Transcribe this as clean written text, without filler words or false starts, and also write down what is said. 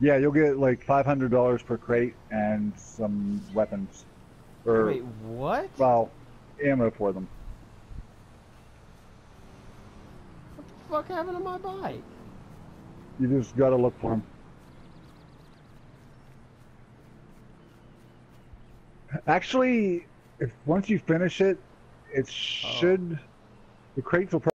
Yeah, you'll get like $500 per crate and some weapons. Or, Wait, what? well, ammo for them. What the fuck happened to my bike? You just gotta look for them. Actually, if once you finish it, it Oh. should, the crates will